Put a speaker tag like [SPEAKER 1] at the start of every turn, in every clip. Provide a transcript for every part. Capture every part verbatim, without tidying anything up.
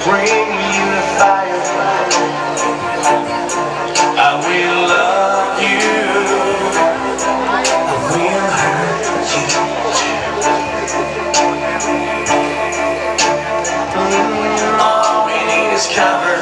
[SPEAKER 1] bring you the fire. I will love you. I will hurt you too. All we need is cover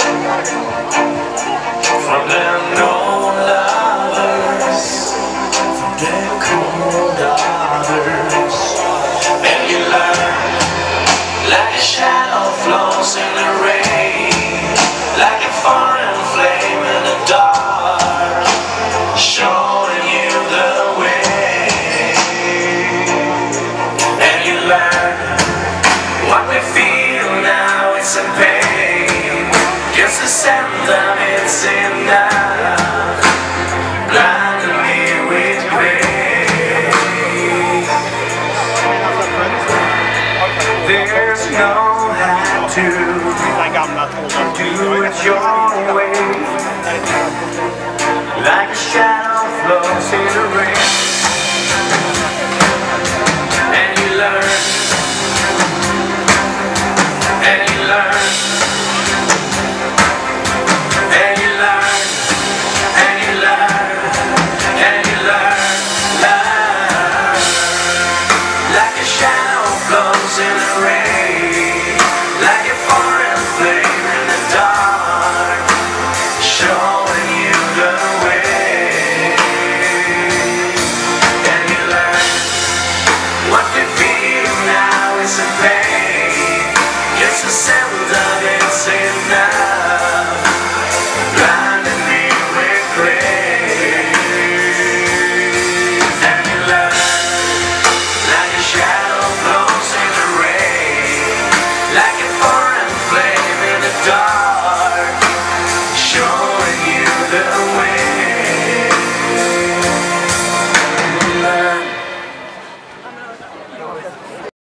[SPEAKER 1] from them old lovers, from them cold others. And you learn like a shadow flows in the rain, like a foreign flame in the dark, showing you the way. And you learn what we feel now, it's a pain, just to send them it's enough, blinding me with grace. There's no how to do it your way, like a shadow flows in the rain.